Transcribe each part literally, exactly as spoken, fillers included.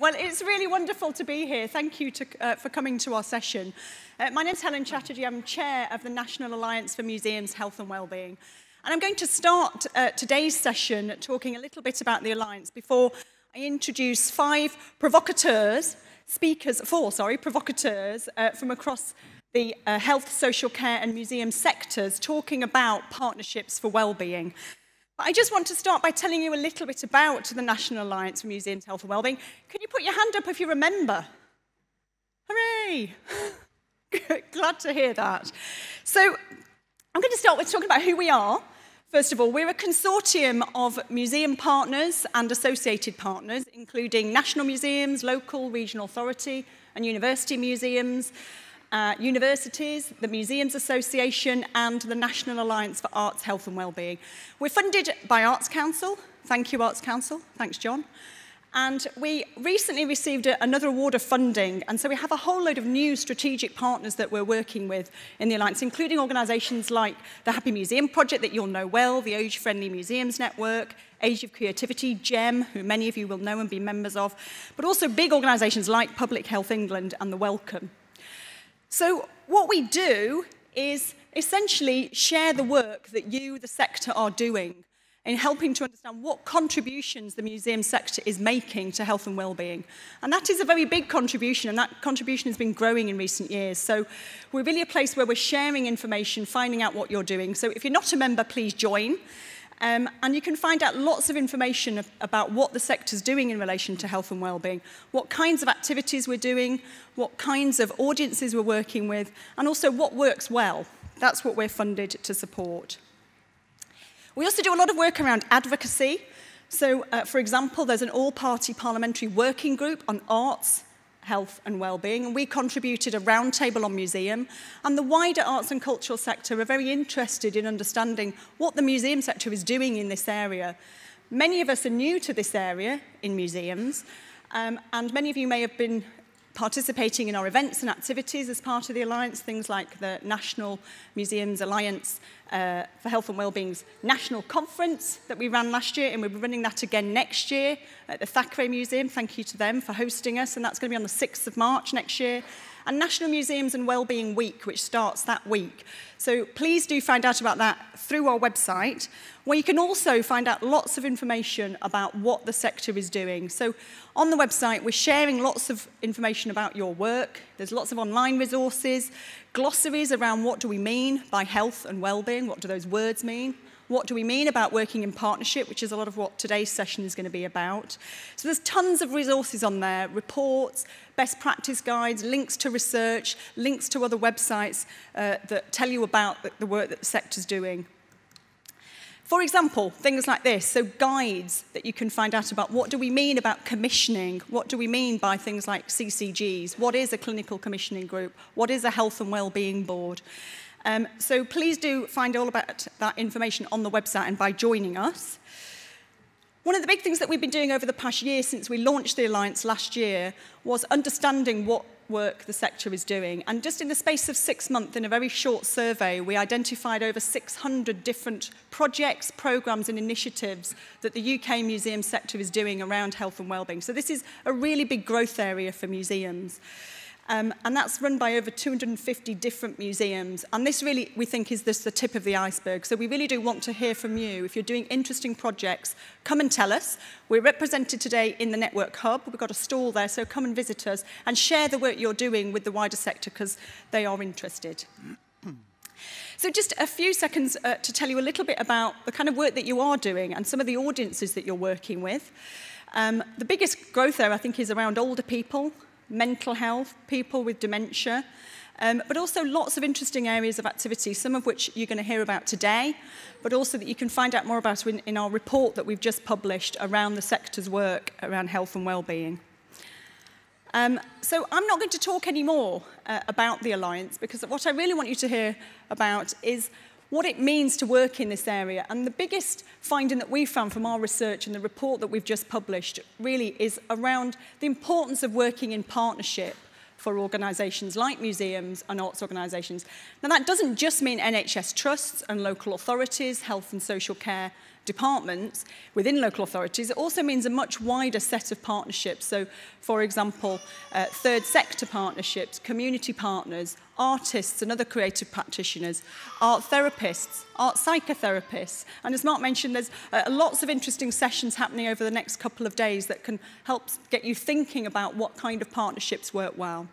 Well, it's really wonderful to be here. Thank you to, uh, for coming to our session. Uh, my name's Helen Chatterjee. I'm Chair of the National Alliance for Museums, Health and Wellbeing. And I'm going to start uh, today's session talking a little bit about the Alliance before I introduce five provocateurs, speakers, four, sorry, provocateurs uh, from across the uh, health, social care and museum sectors talking about partnerships for wellbeing. I just want to start by telling you a little bit about the National Alliance for Museums, Health and Wellbeing. Can you put your hand up if you remember? Hooray! Glad to hear that. So I'm going to start with talking about who we are. First of all, we're a consortium of museum partners and associated partners, including national museums, local, regional authority and university museums, Uh, universities, the Museums Association and the National Alliance for Arts, Health and Wellbeing. We're funded by Arts Council. Thank you, Arts Council. Thanks, John. And we recently received a, another award of funding, and so we have a whole load of new strategic partners that we're working with in the Alliance, including organisations like the Happy Museum Project that you'll know well, the Age Friendly Museums Network, Age of Creativity, GEM, who many of you will know and be members of, but also big organisations like Public Health England and the Wellcome. So what we do is essentially share the work that you, the sector, are doing in helping to understand what contributions the museum sector is making to health and wellbeing. And that is a very big contribution, and that contribution has been growing in recent years. So we're really a place where we're sharing information, finding out what you're doing. So if you're not a member, please join. Um, and you can find out lots of information about what the sector's doing in relation to health and wellbeing, what kinds of activities we're doing, what kinds of audiences we're working with, and also what works well. That's what we're funded to support. We also do a lot of work around advocacy. So, uh, for example, there's an all-party parliamentary working group on arts, health and wellbeing, and we contributed a roundtable on museum, and the wider arts and cultural sector are very interested in understanding what the museum sector is doing in this area. Many of us are new to this area in museums, um, and many of you may have been participating in our events and activities as part of the Alliance, things like the National Museums Alliance uh, for Health and Wellbeing's National Conference that we ran last year, and we'll be running that again next year at the Thackeray Museum. Thank you to them for hosting us, and that's going to be on the sixth of March next year. And National Museums and Wellbeing Week, which starts that week. So please do find out about that through our website, where you can also find out lots of information about what the sector is doing. So on the website, we're sharing lots of information about your work. There's lots of online resources, glossaries around what do we mean by health and wellbeing, what do those words mean? What do we mean about working in partnership, which is a lot of what today's session is going to be about. So there's tons of resources on there, reports, best practice guides, links to research, links to other websites uh, that tell you about the work that the sector's doing. For example, things like this, so guides that you can find out about what do we mean about commissioning, what do we mean by things like C C Gs, what is a clinical commissioning group, what is a health and wellbeing board. Um, so please do find all about that information on the website and by joining us. One of the big things that we've been doing over the past year since we launched the Alliance last year was understanding what work the sector is doing. And just in the space of six months, in a very short survey, we identified over six hundred different projects, programmes and initiatives that the U K museum sector is doing around health and wellbeing. So this is a really big growth area for museums. Um, and that's run by over two hundred and fifty different museums. And this really, we think, is just the tip of the iceberg. So we really do want to hear from you. If you're doing interesting projects, come and tell us. We're represented today in the Network Hub. We've got a stall there, so come and visit us and share the work you're doing with the wider sector because they are interested. So just a few seconds uh, to tell you a little bit about the kind of work that you are doing and some of the audiences that you're working with. Um, the biggest growth there, I think, is around older people, mental health, people with dementia, um, but also lots of interesting areas of activity, some of which you're going to hear about today, but also that you can find out more about in, in our report that we've just published around the sector's work around health and wellbeing. Um, so I'm not going to talk anymore uh, about the Alliance, because what I really want you to hear about is what it means to work in this area. And the biggest finding that we found from our research and the report that we've just published really is around the importance of working in partnership for organisations like museums and arts organisations. Now, that doesn't just mean N H S trusts and local authorities, health and social care departments within local authorities. It also means a much wider set of partnerships. So, for example, uh, third sector partnerships, community partners, artists and other creative practitioners, art therapists, art psychotherapists. And as Mark mentioned, there's uh, lots of interesting sessions happening over the next couple of days that can help get you thinking about what kind of partnerships work well.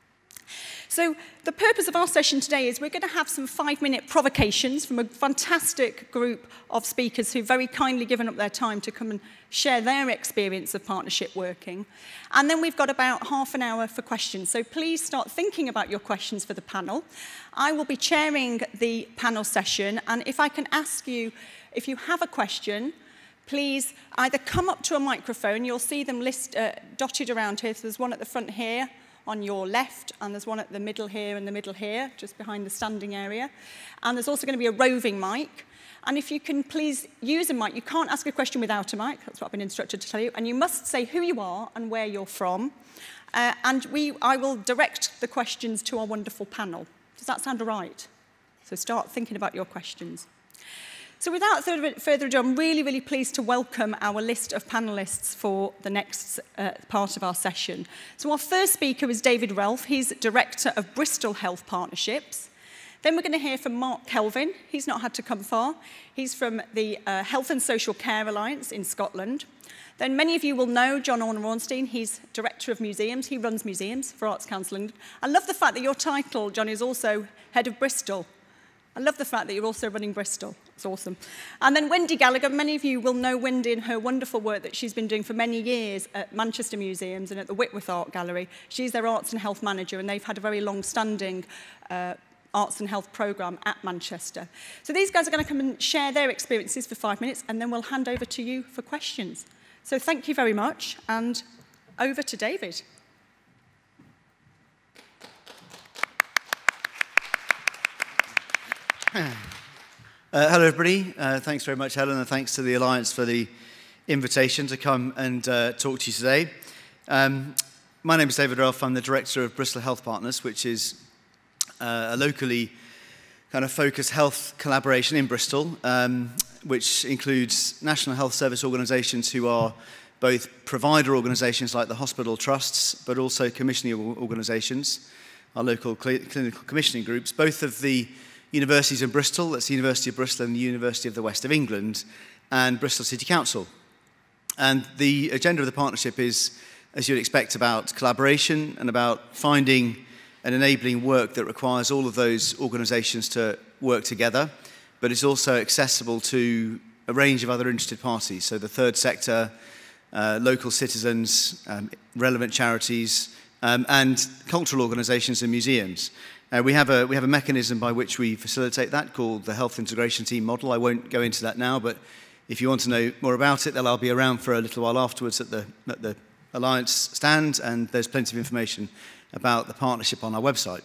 So the purpose of our session today is we're going to have some five-minute provocations from a fantastic group of speakers who've very kindly given up their time to come and share their experience of partnership working. And then we've got about half an hour for questions. So please start thinking about your questions for the panel. I will be chairing the panel session, and if I can ask you, if you have a question, please either come up to a microphone. You'll see them list, uh, dotted around here. So there's one at the front here, on your left, and there's one at the middle here and the middle here, just behind the standing area. And there's also going to be a roving mic. And if you can please use a mic, you can't ask a question without a mic, that's what I've been instructed to tell you, and you must say who you are and where you're from. Uh, and we, I will direct the questions to our wonderful panel. Does that sound all right? So start thinking about your questions. So without further ado, I'm really, really pleased to welcome our list of panellists for the next uh, part of our session. So our first speaker is David Relph. He's Director of Bristol Health Partnerships. Then we're going to hear from Mark Kelvin. He's not had to come far. He's from the uh, Health and Social Care Alliance in Scotland. Then many of you will know John Orner-Ornstein. He's Director of Museums. He runs museums for Arts Council England. I love the fact that your title, John, is also Head of Bristol. I love the fact that you're also running Bristol. It's awesome. And then Wendy Gallagher. Many of you will know Wendy and her wonderful work that she's been doing for many years at Manchester Museums and at the Whitworth Art Gallery. She's their Arts and Health Manager, and they've had a very long-standing uh, Arts and Health programme at Manchester. So these guys are going to come and share their experiences for five minutes, and then we'll hand over to you for questions. So thank you very much, and over to David. Uh, hello, everybody. Uh, thanks very much, Helen, and thanks to the Alliance for the invitation to come and uh, talk to you today. Um, my name is David Relph. I'm the Director of Bristol Health Partners, which is uh, a locally kind of focused health collaboration in Bristol, um, which includes National Health Service organisations who are both provider organisations like the hospital trusts, but also commissioning organisations, our local cl clinical commissioning groups, both of the universities in Bristol, that's the University of Bristol and the University of the West of England, and Bristol City Council. And the agenda of the partnership is, as you'd expect, about collaboration and about finding and enabling work that requires all of those organisations to work together, but it's also accessible to a range of other interested parties, so the third sector, uh, local citizens, um, relevant charities, um, and cultural organisations and museums. Uh, we, have a, we have a mechanism by which we facilitate that called the Health Integration Team Model. I won't go into that now, but if you want to know more about it, then I'll be around for a little while afterwards at the, at the Alliance stand, and there's plenty of information about the partnership on our website.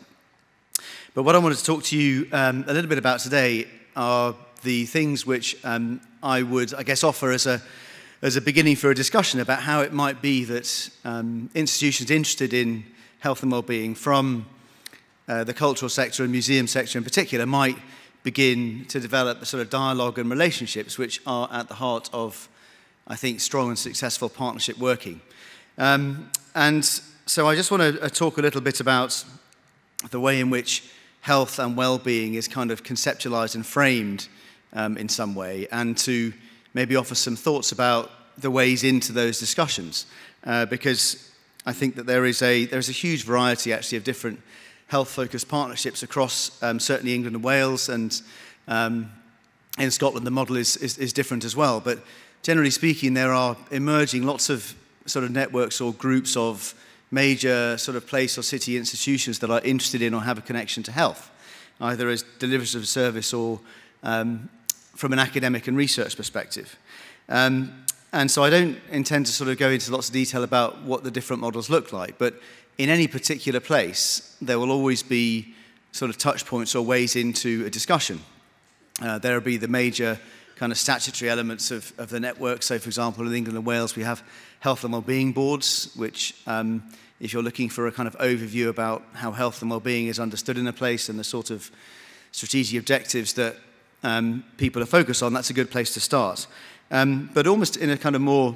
But what I wanted to talk to you um, a little bit about today are the things which um, I would, I guess, offer as a, as a beginning for a discussion about how it might be that um, institutions interested in health and well-being from Uh, the cultural sector and museum sector in particular might begin to develop a sort of dialogue and relationships which are at the heart of, I think, strong and successful partnership working. Um, and so I just want to uh, talk a little bit about the way in which health and well-being is kind of conceptualized and framed um, in some way, and to maybe offer some thoughts about the ways into those discussions, uh, because I think that there is a, there is a huge variety actually of different health-focused partnerships across um, certainly England and Wales, and um, in Scotland the model is, is, is different as well. But generally speaking, there are emerging lots of sort of networks or groups of major sort of place or city institutions that are interested in or have a connection to health, either as deliverers of service or um, from an academic and research perspective. Um, and so I don't intend to sort of go into lots of detail about what the different models look like, but in any particular place, there will always be sort of touch points or ways into a discussion. Uh, there will be the major kind of statutory elements of, of the network. So, for example, in England and Wales, we have health and wellbeing boards, which, um, if you're looking for a kind of overview about how health and wellbeing is understood in a place and the sort of strategic objectives that um, people are focused on, that's a good place to start. Um, but almost in a kind of more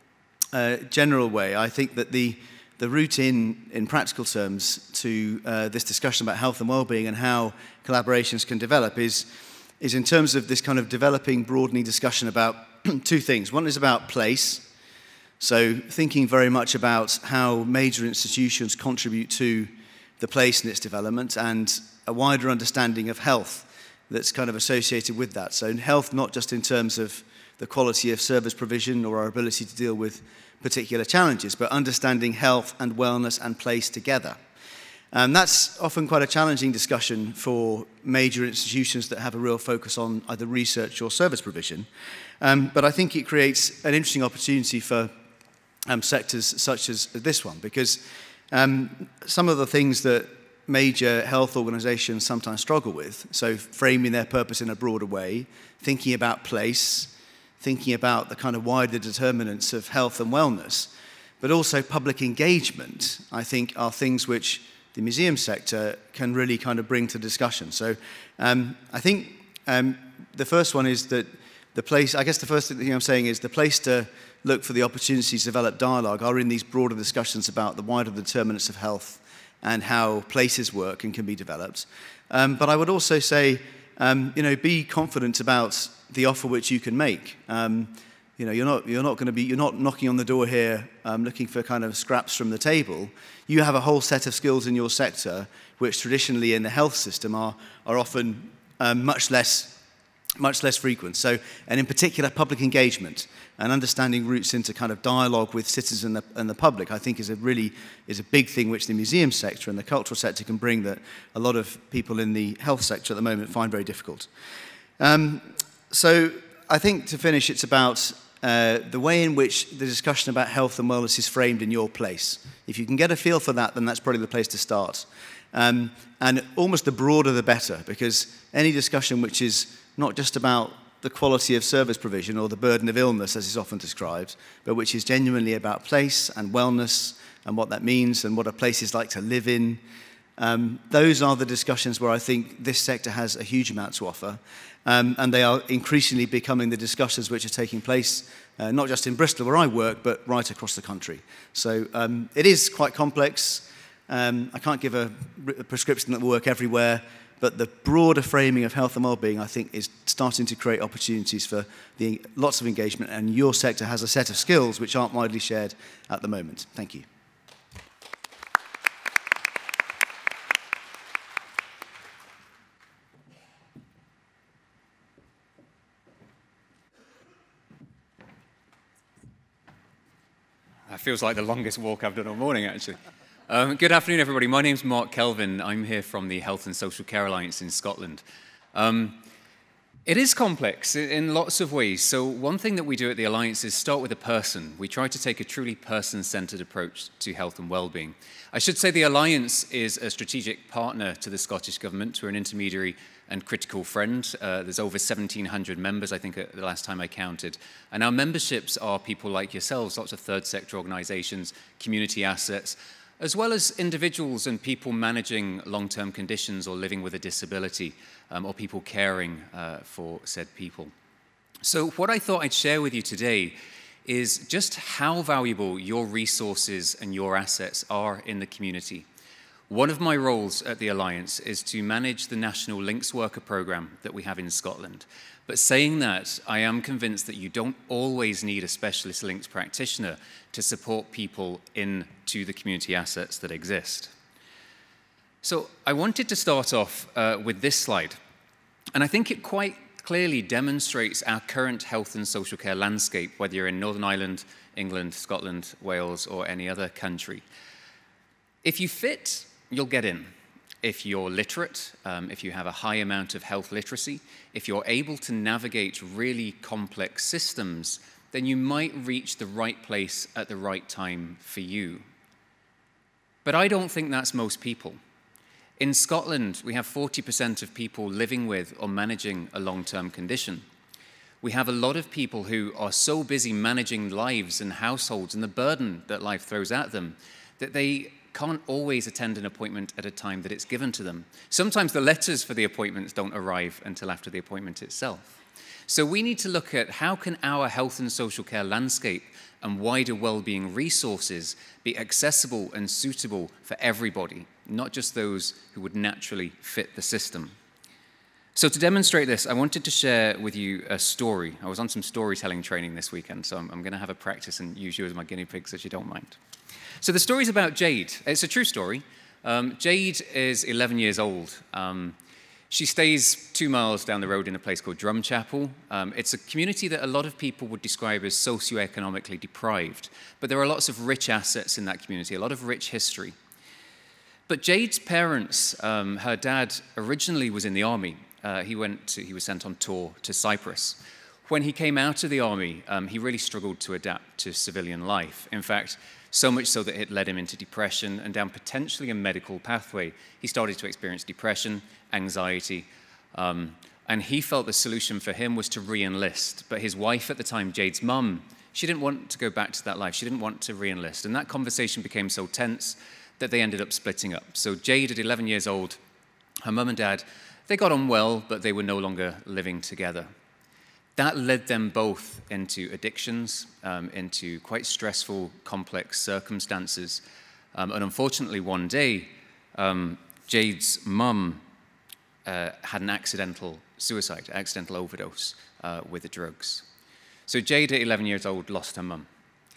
uh, general way, I think that the The route in, in practical terms to uh, this discussion about health and well-being and how collaborations can develop is, is in terms of this kind of developing, broadening discussion about two things. One is about place, so thinking very much about how major institutions contribute to the place and its development, and a wider understanding of health that's kind of associated with that. So health not just in terms of the quality of service provision or our ability to deal with particular challenges, but understanding health and wellness and place together. And that's often quite a challenging discussion for major institutions that have a real focus on either research or service provision. Um, but I think it creates an interesting opportunity for um, sectors such as this one, because um, some of the things that major health organizations sometimes struggle with, so framing their purpose in a broader way, thinking about place, thinking about the kind of wider determinants of health and wellness, but also public engagement, I think, are things which the museum sector can really kind of bring to discussion. So um, I think um, the first one is that the place, I guess the first thing I'm saying is the place to look for the opportunities to develop dialogue are in these broader discussions about the wider determinants of health and how places work and can be developed. Um, but I would also say, um, you know, be confident about the offer which you can make. Um, you know, you're not you're not going to be you're not knocking on the door here um, looking for kind of scraps from the table. You have a whole set of skills in your sector which traditionally in the health system are are often um, much less much less frequent. So, and in particular, public engagement and understanding routes into kind of dialogue with citizens and the, and the public, I think is a really is a big thing which the museum sector and the cultural sector can bring that a lot of people in the health sector at the moment find very difficult. Um, So I think to finish, it's about uh, the way in which the discussion about health and wellness is framed in your place. If you can get a feel for that, then that's probably the place to start. Um, and almost the broader the better, because any discussion which is not just about the quality of service provision or the burden of illness, as is often described, but which is genuinely about place and wellness and what that means and what a place is like to live in, um, those are the discussions where I think this sector has a huge amount to offer. Um, and they are increasingly becoming the discussions which are taking place, uh, not just in Bristol where I work, but right across the country. So um, it is quite complex. Um, I can't give a, a prescription that will work everywhere, but the broader framing of health and wellbeing, I think, is starting to create opportunities for the, lots of engagement, and your sector has a set of skills which aren't widely shared at the moment. Thank you. That feels like the longest walk I've done all morning, actually. Um, good afternoon, everybody. My name's Mark Kelvin. I'm here from the Health and Social Care Alliance in Scotland. Um, it is complex in lots of ways. So one thing that we do at the Alliance is start with a person. We try to take a truly person-centered approach to health and well-being. I should say the Alliance is a strategic partner to the Scottish Government. We're an intermediary and critical friend. Uh, there's over seventeen hundred members, I think, at the last time I counted. And our memberships are people like yourselves, lots of third sector organizations, community assets, as well as individuals and people managing long-term conditions or living with a disability, um, or people caring uh, for said people. So what I thought I'd share with you today is just how valuable your resources and your assets are in the community. One of my roles at the Alliance is to manage the National Links Worker Programme that we have in Scotland. But saying that, I am convinced that you don't always need a specialist links practitioner to support people into the community assets that exist. So I wanted to start off uh, with this slide. And I think it quite clearly demonstrates our current health and social care landscape, whether you're in Northern Ireland, England, Scotland, Wales, or any other country. If you fit, you'll get in. If you're literate, um, if you have a high amount of health literacy, if you're able to navigate really complex systems, then you might reach the right place at the right time for you. But I don't think that's most people. In Scotland, we have forty percent of people living with or managing a long-term condition. We have a lot of people who are so busy managing lives and households and the burden that life throws at them that they can't always attend an appointment at a time that it's given to them. Sometimes the letters for the appointments don't arrive until after the appointment itself. So we need to look at how can our health and social care landscape and wider well-being resources be accessible and suitable for everybody, not just those who would naturally fit the system. So to demonstrate this, I wanted to share with you a story. I was on some storytelling training this weekend, so I'm, I'm going to have a practice and use you as my guinea pig, so you don't mind. So the story's about Jade. It's a true story. Um, Jade is eleven years old. Um, she stays two miles down the road in a place called Drumchapel. Um, it's a community that a lot of people would describe as socioeconomically deprived, but there are lots of rich assets in that community, a lot of rich history. But Jade's parents, um, her dad originally was in the army. Uh, he went to, he was sent on tour to Cyprus. When he came out of the army, um, he really struggled to adapt to civilian life. In fact, so much so that it led him into depression and down potentially a medical pathway. He started to experience depression, anxiety, um, and he felt the solution for him was to re-enlist. But his wife at the time, Jade's mum, she didn't want to go back to that life. She didn't want to re-enlist. And that conversation became so tense that they ended up splitting up. So Jade, at eleven years old, her mum and dad, they got on well, but they were no longer living together. That led them both into addictions, um, into quite stressful, complex circumstances. Um, and unfortunately, one day, um, Jade's mum uh, had an accidental suicide, accidental overdose uh, with the drugs. So Jade, at eleven years old, lost her mum.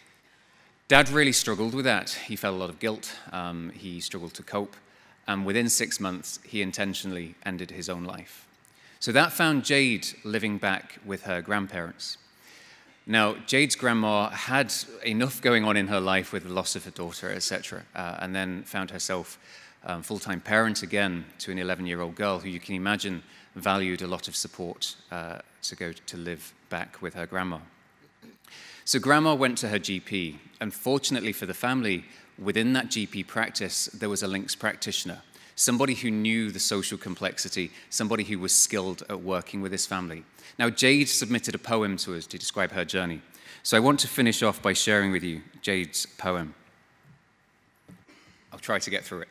Dad really struggled with that. He felt a lot of guilt. Um, he struggled to cope. And within six months, he intentionally ended his own life. So that found Jade living back with her grandparents. Now, Jade's grandma had enough going on in her life with the loss of her daughter, et cetera, uh, and then found herself um, full-time parent again to an eleven-year-old girl who you can imagine valued a lot of support uh, to go to live back with her grandma. So grandma went to her G P, and fortunately for the family, within that G P practice, there was a links practitioner, somebody who knew the social complexity, somebody who was skilled at working with this family. Now, Jade submitted a poem to us to describe her journey. So I want to finish off by sharing with you Jade's poem. I'll try to get through it.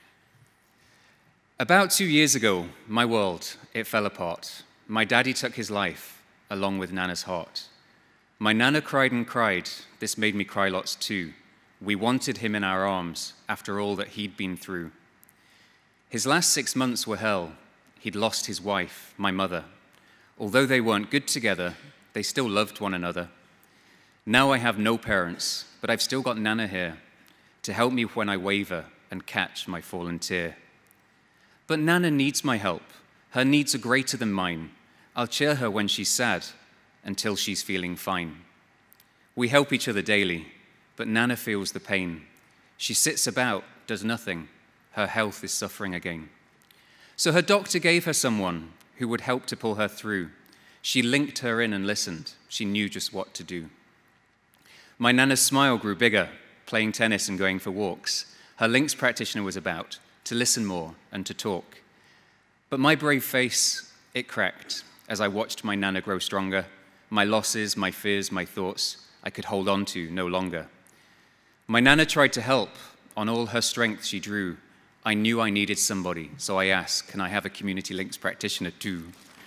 About two years ago, my world, it fell apart. My daddy took his life, along with Nana's heart. My Nana cried and cried. This made me cry lots too. We wanted him in our arms after all that he'd been through. His last six months were hell. He'd lost his wife, my mother. Although they weren't good together, they still loved one another. Now I have no parents, but I've still got Nana here to help me when I waver and catch my fallen tear. But Nana needs my help. Her needs are greater than mine. I'll cheer her when she's sad until she's feeling fine. We help each other daily, but Nana feels the pain. She sits about, does nothing. Her health is suffering again. So her doctor gave her someone who would help to pull her through. She linked her in and listened. She knew just what to do. My Nana's smile grew bigger, playing tennis and going for walks. Her links practitioner was about to listen more and to talk. But my brave face, it cracked as I watched my Nana grow stronger. My losses, my fears, my thoughts, I could hold on to no longer. My Nana tried to help. On all her strength she drew. I knew I needed somebody, so I asked, can I have a community links practitioner too?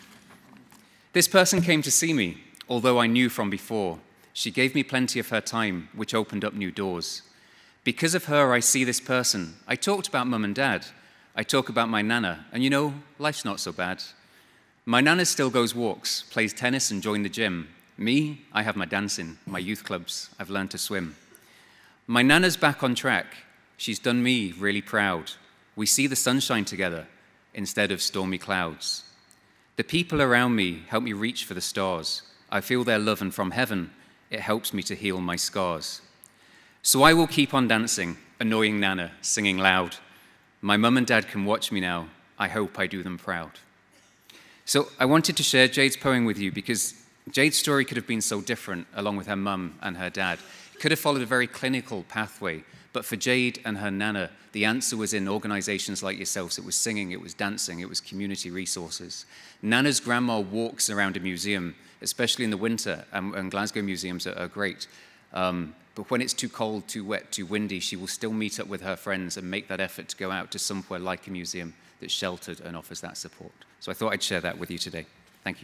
This person came to see me, although I knew from before. She gave me plenty of her time, which opened up new doors. Because of her, I see this person. I talked about mum and dad. I talk about my Nana, and you know, life's not so bad. My Nana still goes walks, plays tennis and joined the gym. Me, I have my dancing, my youth clubs. I've learned to swim. My Nana's back on track. She's done me really proud. We see the sunshine together instead of stormy clouds. The people around me help me reach for the stars. I feel their love, and from heaven, it helps me to heal my scars. So I will keep on dancing, annoying Nana, singing loud. My mum and dad can watch me now. I hope I do them proud. So I wanted to share Jade's poem with you because Jade's story could have been so different along with her mum and her dad. It Could have followed a very clinical pathway, but for Jade and her nana, the answer was in organizations like yourselves. It was singing, it was dancing, it was community resources. Nana's grandma walks around a museum, especially in the winter, and, and Glasgow museums are, are great. Um, but when it's too cold, too wet, too windy, she will still meet up with her friends and make that effort to go out to somewhere like a museum that's sheltered and offers that support. So I thought I'd share that with you today. Thank you.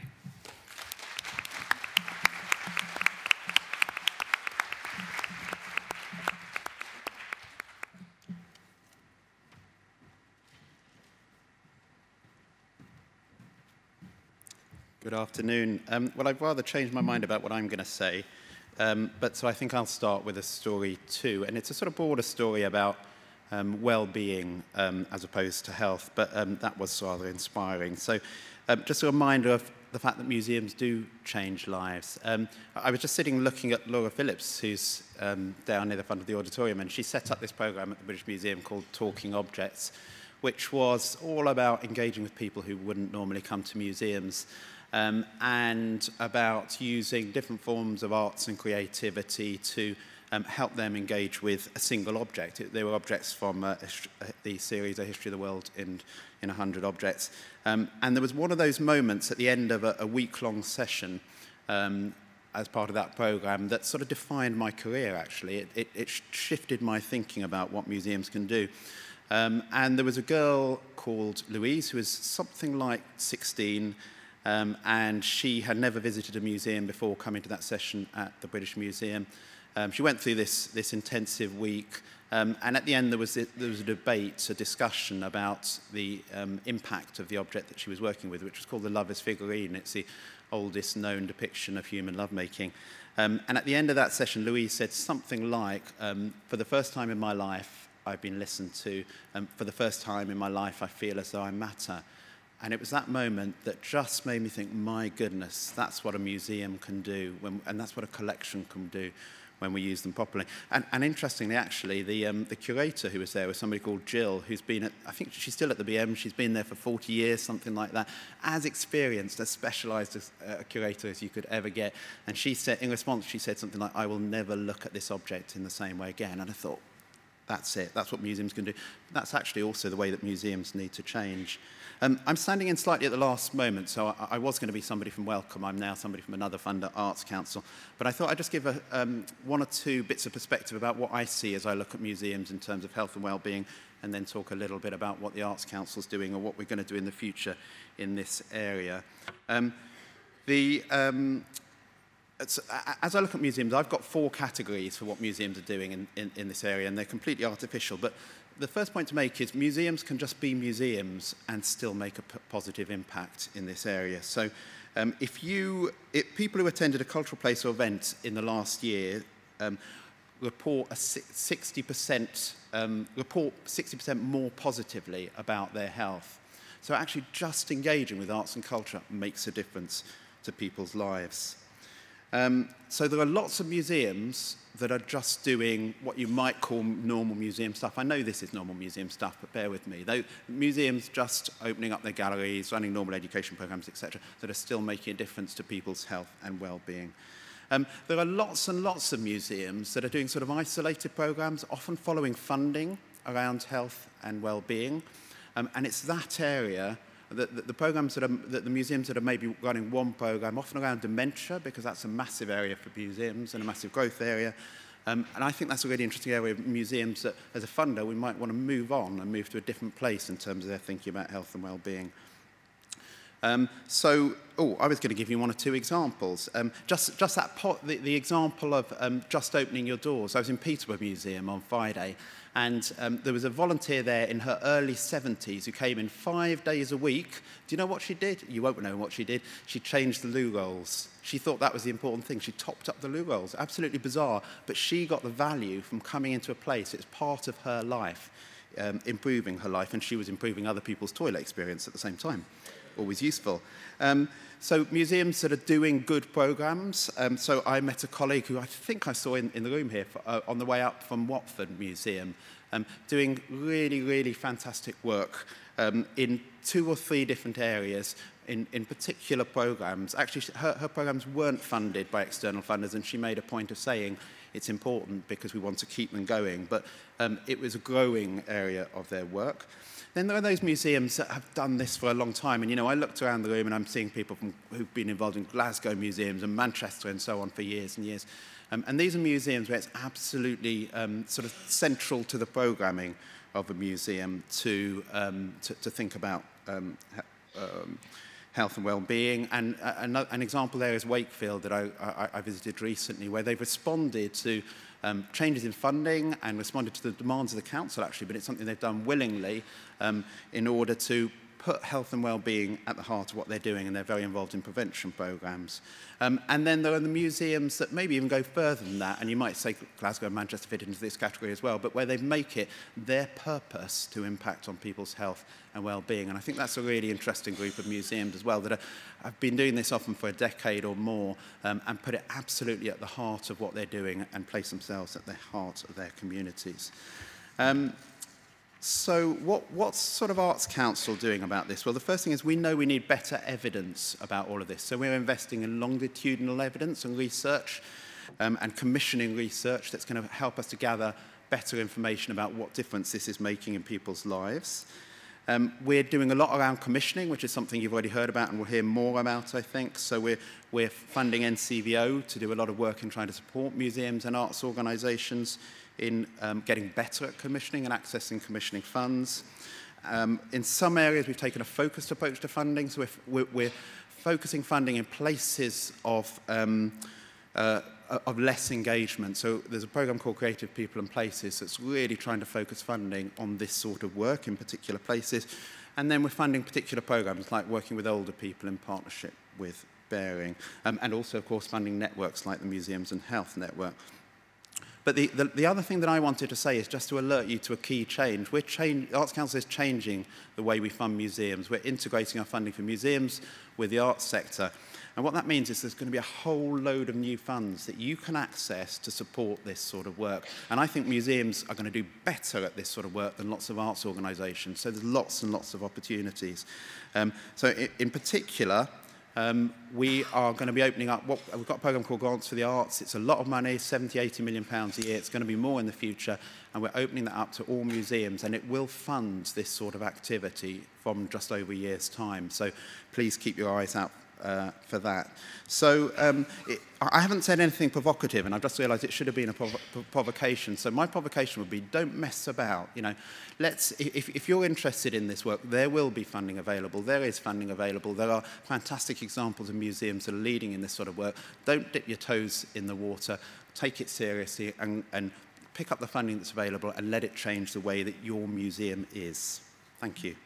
Good afternoon. Um, well, I'd rather change my mind about what I'm going to say, um, but so I think I'll start with a story too, and it's a sort of broader story about um, well-being um, as opposed to health, but um, that was rather inspiring. So um, just a reminder of the fact that museums do change lives. Um, I was just sitting looking at Laura Phillips, who's um, down near the front of the auditorium, and she set up this program at the British Museum called Talking Objects, which was all about engaging with people who wouldn't normally come to museums. Um, and about using different forms of arts and creativity to um, help them engage with a single object. It, they were objects from uh, the series A History of the World in, in one hundred Objects. Um, and there was one of those moments at the end of a, a week-long session um, as part of that program that sort of defined my career, actually. It, it, it shifted my thinking about what museums can do. Um, and there was a girl called Louise who was something like sixteen, Um, and she had never visited a museum before coming to that session at the British Museum. Um, she went through this, this intensive week, um, and at the end there was, a, there was a debate, a discussion about the um, impact of the object that she was working with, which was called the Lover's Figurine. It's the oldest known depiction of human lovemaking. Um, and at the end of that session, Louise said something like, um, for the first time in my life, I've been listened to. Um, for the first time in my life, I feel as though I matter. And it was that moment that just made me think, my goodness, that's what a museum can do, when, and that's what a collection can do when we use them properly. And, and interestingly, actually, the, um, the curator who was there was somebody called Jill, who's been at, I think she's still at the B M, she's been there for forty years, something like that, as experienced, as specialised as a curator as you could ever get. And she said, in response, she said something like, I will never look at this object in the same way again. And I thought, that's it, that's what museums can do. That's actually also the way that museums need to change. Um, I'm standing in slightly at the last moment, so I, I was going to be somebody from Wellcome. I'm now somebody from another funder, Arts Council. But I thought I'd just give a, um, one or two bits of perspective about what I see as I look at museums in terms of health and well-being, and then talk a little bit about what the Arts Council's doing or what we're going to do in the future in this area. Um, the... Um, It's, as I look at museums, I've got four categories for what museums are doing in, in, in this area, and they're completely artificial. But the first point to make is museums can just be museums and still make a p positive impact in this area. So um, if you, if people who attended a cultural place or event in the last year um, report a sixty percent, um, report sixty percent more positively about their health. So actually just engaging with arts and culture makes a difference to people's lives. Um, so there are lots of museums that are just doing what you might call normal museum stuff. I know this is normal museum stuff, but bear with me. Though museums just opening up their galleries, running normal education programs, et cetera, that are still making a difference to people's health and well-being. Um, there are lots and lots of museums that are doing sort of isolated programs, often following funding around health and well-being. Um, and it's that area The, the, the programs that are, the, the museums that are maybe running one program, often around dementia, because that's a massive area for museums and a massive growth area. Um, and I think that's a really interesting area of museums that, as a funder, we might want to move on and move to a different place in terms of their thinking about health and well-being. Um, so, oh, I was going to give you one or two examples. Um, just, just that pot, the, the example of um, just opening your doors. I was in Peterborough Museum on Friday, and um, there was a volunteer there in her early seventies who came in five days a week. Do you know what she did? You won't know what she did. She changed the loo rolls. She thought that was the important thing. She topped up the loo rolls. Absolutely bizarre, but she got the value from coming into a place. It's part of her life, um, improving her life, and she was improving other people's toilet experience at the same time. Always useful. Um, so museums that are doing good programs. Um, so I met a colleague who I think I saw in, in the room here for, uh, on the way up from Watford Museum, um, doing really, really fantastic work um, in two or three different areas, in, in particular programs. Actually, her, her programs weren't funded by external funders, and she made a point of saying, it's important because we want to keep them going. But um, it was a growing area of their work. Then there are those museums that have done this for a long time. And, you know, I looked around the room and I'm seeing people from, who've been involved in Glasgow museums and Manchester and so on for years and years. Um, and these are museums where it's absolutely um, sort of central to the programming of a museum to, um, to, to think about um, um, health and well-being. And uh, an, an example there is Wakefield that I, I, I visited recently, where they've responded to um, changes in funding and responded to the demands of the council, actually, but it's something they've done willingly um, in order to put health and well-being at the heart of what they're doing, and they're very involved in prevention programs. Um, and then there are the museums that maybe even go further than that, and you might say Glasgow and Manchester fit into this category as well, but where they make it their purpose to impact on people's health and well-being. And I think that's a really interesting group of museums as well that are, have been doing this often for a decade or more um, and put it absolutely at the heart of what they're doing and place themselves at the heart of their communities. Um, So what, what's sort of Arts Council doing about this? Well, the first thing is we know we need better evidence about all of this. So we're investing in longitudinal evidence and research um, and commissioning research that's going to help us to gather better information about what difference this is making in people's lives. Um, we're doing a lot around commissioning, which is something you've already heard about and we'll hear more about, I think. So we're, we're funding N C V O to do a lot of work in trying to support museums and arts organisations in um, getting better at commissioning and accessing commissioning funds. Um, in some areas, we've taken a focused approach to funding, so if we're, we're focusing funding in places of, um, uh, of less engagement. So there's a program called Creative People and Places that's really trying to focus funding on this sort of work in particular places. And then we're funding particular programs like working with older people in partnership with Bearing, um, and also, of course, funding networks like the Museums and Health Network. But the, the, the other thing that I wanted to say is just to alert you to a key change. We're change, Arts Council is changing the way we fund museums. We're integrating our funding for museums with the arts sector. And what that means is there's going to be a whole load of new funds that you can access to support this sort of work. And I think museums are going to do better at this sort of work than lots of arts organisations. So there's lots and lots of opportunities. Um, so in, in particular, Um, we are going to be opening up, what, we've got a programme called Grants for the Arts. It's a lot of money, seventy, eighty million pounds a year. It's going to be more in the future, and we're opening that up to all museums, and it will fund this sort of activity from just over a year's time. So please keep your eyes out uh, for that. So um, it, I haven't said anything provocative, and I've just realised it should have been a provo provocation. So my provocation would be, don't mess about. You know, let's. If, if you're interested in this work, there will be funding available. There is funding available. There are fantastic examples of museums that are leading in this sort of work. Don't dip your toes in the water. Take it seriously and, and pick up the funding that's available and let it change the way that your museum is. Thank you.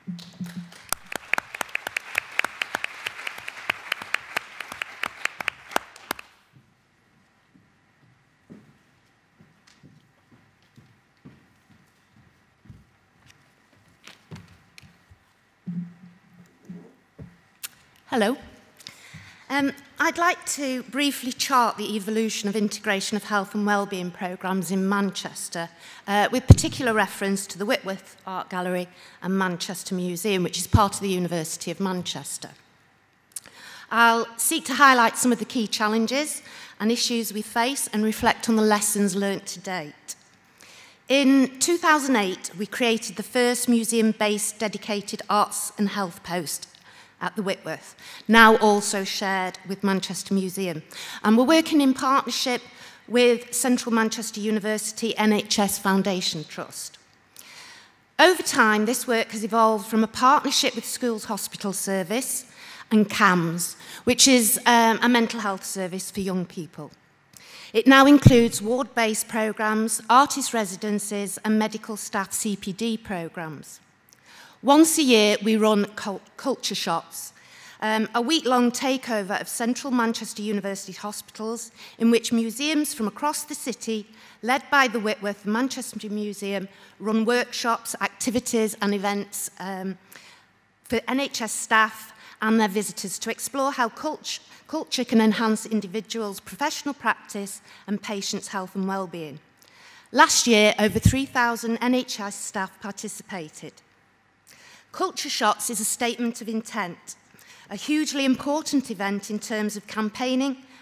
Hello. Um, I'd like to briefly chart the evolution of integration of health and wellbeing programmes in Manchester, uh, with particular reference to the Whitworth Art Gallery and Manchester Museum, which is part of the University of Manchester. I'll seek to highlight some of the key challenges and issues we face and reflect on the lessons learnt to date. In two thousand eight, we created the first museum-based dedicated arts and health post at the Whitworth, now also shared with Manchester Museum. And we're working in partnership with Central Manchester University N H S Foundation Trust. Over time, this work has evolved from a partnership with Schools Hospital Service and C A M S, which is um, a mental health service for young people. It now includes ward-based programmes, artist residencies and medical staff C P D programmes. Once a year, we run culture shops, um, a week-long takeover of Central Manchester University hospitals in which museums from across the city, led by the Whitworth Manchester Museum, run workshops, activities and events um, for N H S staff and their visitors to explore how culture, culture can enhance individuals' professional practice and patients' health and well-being. Last year, over three thousand N H S staff participated. Culture Shots is a statement of intent, a hugely important event in terms of campaigning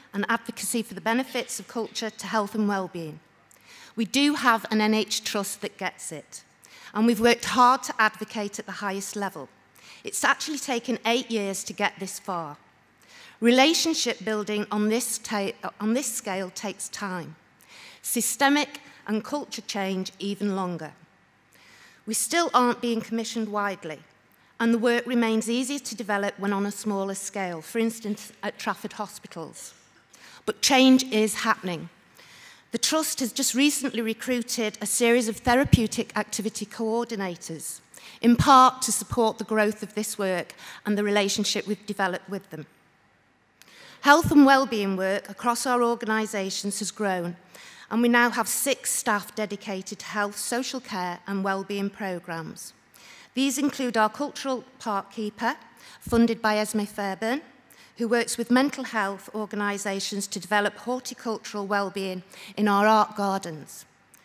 and advocacy for the benefits of culture to health and well-being. We do have an N H trust that gets it, and we've worked hard to advocate at the highest level. It's actually taken eight years to get this far. Relationship building on this, on this scale takes time. Systemic and culture change even longer. We still aren't being commissioned widely, and the work remains easier to develop when on a smaller scale, for instance, at Trafford hospitals. But change is happening. The Trust has just recently recruited a series of therapeutic activity coordinators, in part to support the growth of this work and the relationship we've developed with them. Health and wellbeing work across our organisations has grown, and we now have six staff dedicated to health, social care and wellbeing programmes. These include our cultural park keeper, funded by Esme, who works with mental health organisations to develop horticultural wellbeing in our art gardens.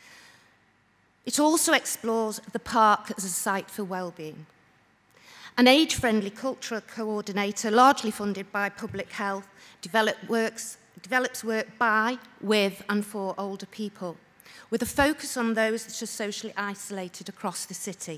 It also explores the park as a site for wellbeing. An age-friendly cultural coordinator, largely funded by Public Health, develop works, develops work by, with and for older people, with a focus on those that are socially isolated across the city.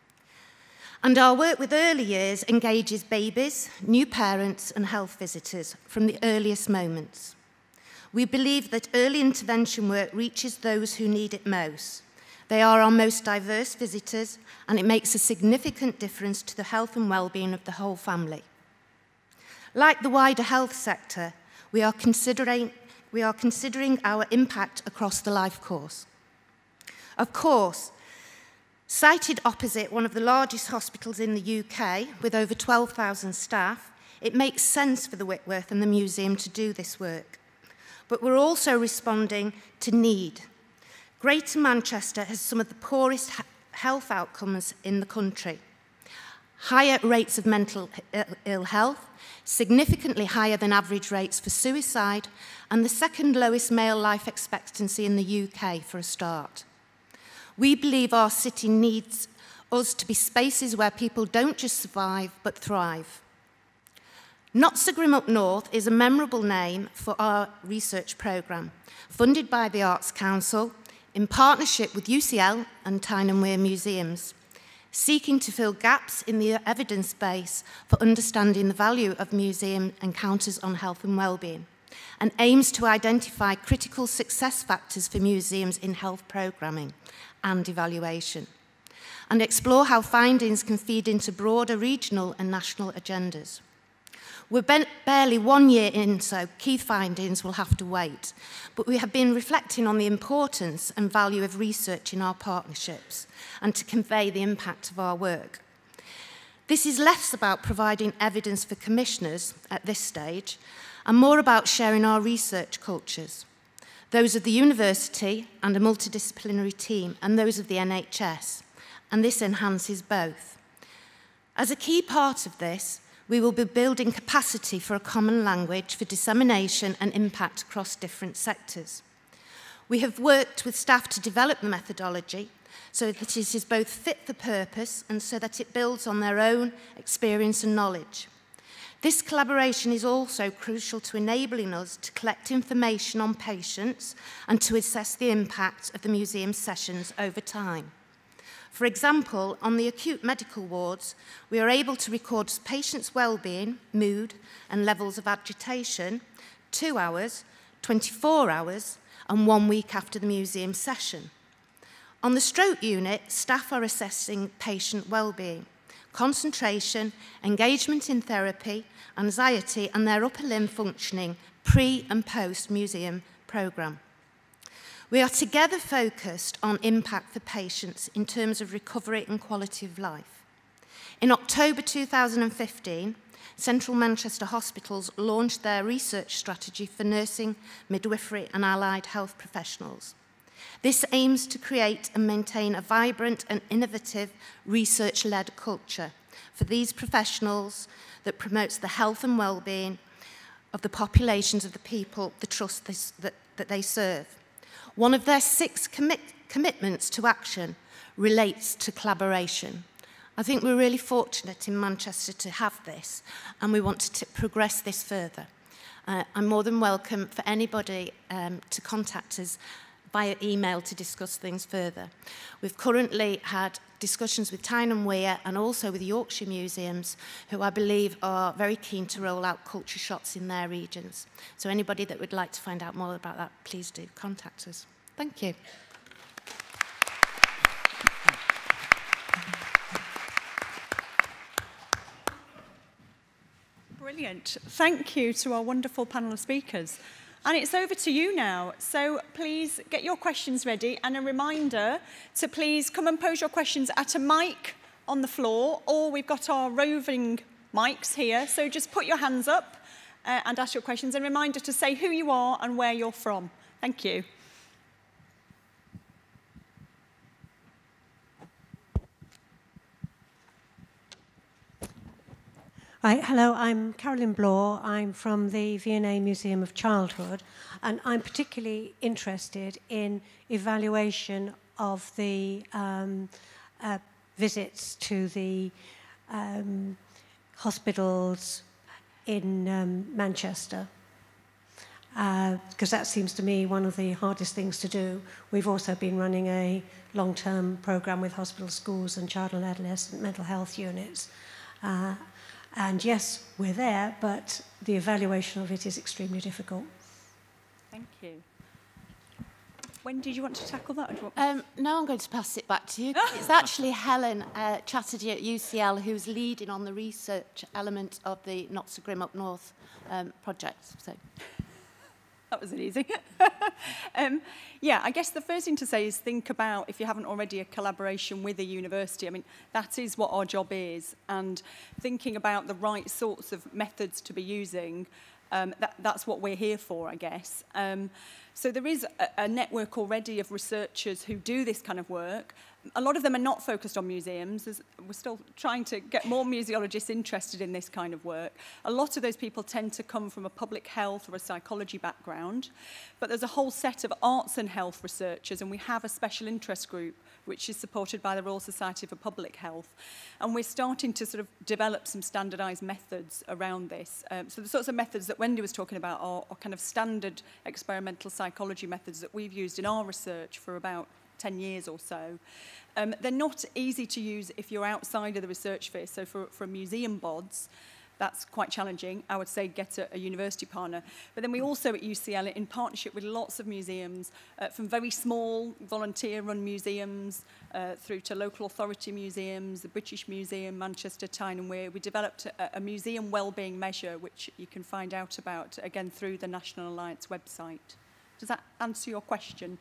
And our work with early years engages babies, new parents and health visitors from the earliest moments. We believe that early intervention work reaches those who need it most. They are our most diverse visitors, and it makes a significant difference to the health and well-being of the whole family. Like the wider health sector, we are considering, we are considering our impact across the life course. Of course, sited opposite one of the largest hospitals in the U K, with over twelve thousand staff, it makes sense for the Whitworth and the museum to do this work. But we're also responding to need. Greater Manchester has some of the poorest health outcomes in the country. Higher rates of mental ill health, significantly higher than average rates for suicide, and the second lowest male life expectancy in the U K for a start. We believe our city needs us to be spaces where people don't just survive, but thrive. Not So Grim Up North is a memorable name for our research programme, funded by the Arts Council, in partnership with U C L and Tyne and Wear Museums, seeking to fill gaps in the evidence base for understanding the value of museum encounters on health and wellbeing, and aims to identify critical success factors for museums in health programming and evaluation, and explore how findings can feed into broader regional and national agendas. We're barely one year in, so key findings will have to wait, but we have been reflecting on the importance and value of research in our partnerships and to convey the impact of our work. This is less about providing evidence for commissioners at this stage and more about sharing our research cultures, those of the university and a multidisciplinary team, and those of the N H S, and this enhances both. As a key part of this, we will be building capacity for a common language for dissemination and impact across different sectors. We have worked with staff to develop the methodology so that it is both fit for purpose and so that it builds on their own experience and knowledge. This collaboration is also crucial to enabling us to collect information on patients and to assess the impact of the museum sessions over time. For example, on the acute medical wards, we are able to record patients' well-being, mood, and levels of agitation two hours, twenty-four hours, and one week after the museum session. On the stroke unit, staff are assessing patient well-being, concentration, engagement in therapy, anxiety, and their upper limb functioning pre- and post-museum programme. We are together focused on impact for patients in terms of recovery and quality of life. In October two thousand fifteen, Central Manchester Hospitals launched their research strategy for nursing, midwifery and allied health professionals. This aims to create and maintain a vibrant and innovative research-led culture for these professionals that promotes the health and well-being of the populations of the people, the trust this, that, that they serve. One of their six commit, commitments to action relates to collaboration. I think we're really fortunate in Manchester to have this, and we want to progress this further. Uh, I'm more than welcome for anybody um, to contact us via email to discuss things further. We've currently had discussions with Tyne and Wear and also with Yorkshire Museums, who I believe are very keen to roll out culture shots in their regions. So anybody that would like to find out more about that, please do contact us. Thank you. Brilliant. Thank you to our wonderful panel of speakers. And it's over to you now. So please get your questions ready, and a reminder to please come and pose your questions at a mic on the floor, or we've got our roving mics here. So just put your hands up uh, and ask your questions, and a reminder to say who you are and where you're from. Thank you. Right, hello, I'm Carolyn Blaw. I'm from the V and A Museum of Childhood, and I'm particularly interested in evaluation of the um, uh, visits to the um, hospitals in um, Manchester, because uh, that seems to me one of the hardest things to do. We've also been running a long-term programme with hospital schools and child and adolescent mental health units. Uh, And yes, we're there, but the evaluation of it is extremely difficult. Thank you. When did you want to tackle that? Um, now I'm going to pass it back to you. It's actually Helen uh, Chatterjee at U C L who's leading on the research element of the Not So Grim Up North um, project. So. That was easy. um, yeah, I guess the first thing to say is think about, if you haven't already, a collaboration with a university. I mean, that is what our job is. And thinking about the right sorts of methods to be using, um, that, that's what we're here for, I guess. Um, so there is a, a network already of researchers who do this kind of work. A lot of them are not focused on museums. There's, we're still trying to get more museologists interested in this kind of work. A lot of those people tend to come from a public health or a psychology background. But there's a whole set of arts and health researchers, and we have a special interest group which is supported by the Royal Society for Public Health. And we're starting to sort of develop some standardised methods around this. Um, so the sorts of methods that Wendy was talking about are, are kind of standard experimental psychology methods that we've used in our research for about ten years or so. Um, they're not easy to use if you're outside of the research phase. So for, for museum bods, that's quite challenging. I would say get a, a university partner. But then we also at U C L, in partnership with lots of museums, uh, from very small volunteer-run museums uh, through to local authority museums, the British Museum, Manchester, Tyne and Wear, we developed a, a museum wellbeing measure, which you can find out about, again, through the National Alliance website. Does that answer your question?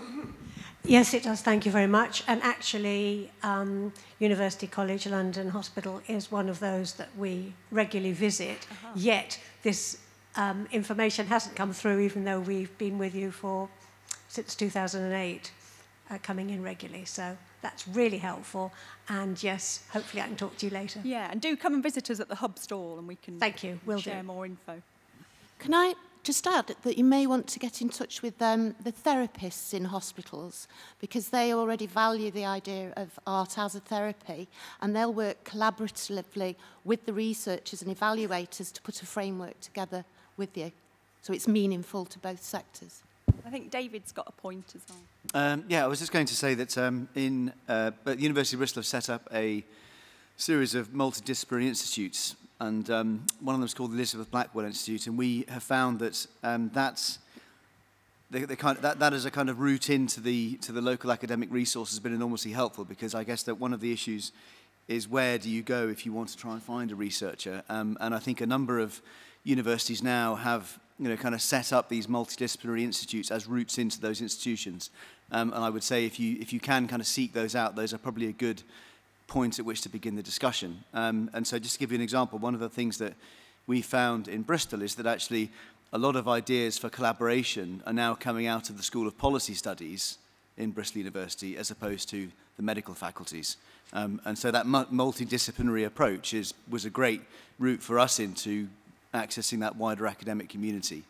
Yes, it does. Thank you very much. And actually, um, University College London Hospital is one of those that we regularly visit. Uh-huh. Yet this um, information hasn't come through, even though we've been with you for since two thousand eight, uh, coming in regularly. So that's really helpful. And yes, hopefully I can talk to you later. Yeah, and do come and visit us at the hub stall, and we can Thank you. Will share do. more info. Can I just add that you may want to get in touch with um, the therapists in hospitals, because they already value the idea of art as a therapy, and they'll work collaboratively with the researchers and evaluators to put a framework together with you, so it's meaningful to both sectors. I think David's got a point as well. Um, yeah, I was just going to say that um, in uh, the University of Bristol have set up a series of multidisciplinary institutes, and um, one of them is called the Elizabeth Blackwell Institute, and we have found that um, that's the, the kind of, that, that as a kind of route into the to the local academic resource has been enormously helpful, because I guess that one of the issues is where do you go if you want to try and find a researcher, um, and I think a number of universities now have you know kind of set up these multidisciplinary institutes as routes into those institutions, um, and I would say if you if you can kind of seek those out, those are probably a good point at which to begin the discussion. Um, and so just to give you an example, one of the things that we found in Bristol is that actually a lot of ideas for collaboration are now coming out of the School of Policy Studies in Bristol University as opposed to the medical faculties. Um, and so that mu multidisciplinary approach is, was a great route for us into accessing that wider academic community.